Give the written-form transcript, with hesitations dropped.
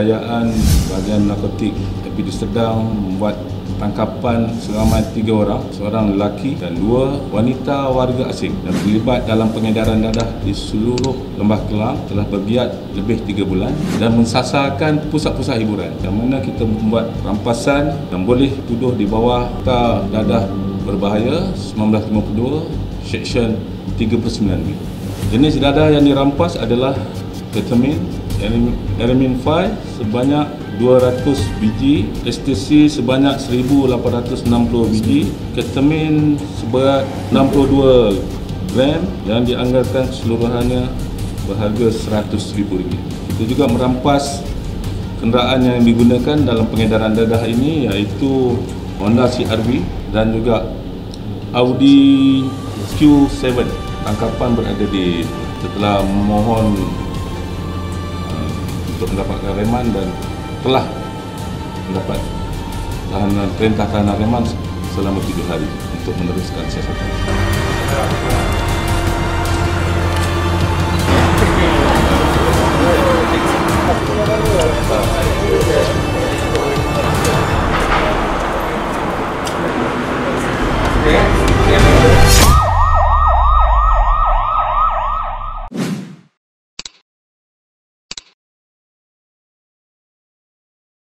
kejayaan bahagian narkotik Dapur Serdang membuat tangkapan seramai 3 orang, seorang lelaki dan 2 wanita warga asing yang terlibat dalam pengedaran dadah di seluruh Lembah Kelang telah bergiat lebih 3 bulan dan mensasarkan pusat-pusat hiburan yang mana kita membuat rampasan yang boleh tuduh di bawah Akta Dadah Berbahaya 1952 Seksyen 39B. Jenis dadah yang dirampas adalah ketamin, Eramin 5 sebanyak 200 biji, ekstasi sebanyak 1860 biji, ketamin seberat 62 gram yang dianggarkan keseluruhannya berharga RM100,000. Kita juga merampas kenderaan yang digunakan dalam pengedaran dadah ini iaitu Honda CR-V dan juga Audi Q7. Tangkapan berada di setelah memohon untuk mendapatkan reman dan telah mendapat perintah tahanan reman selama 7 hari untuk meneruskan siasatan.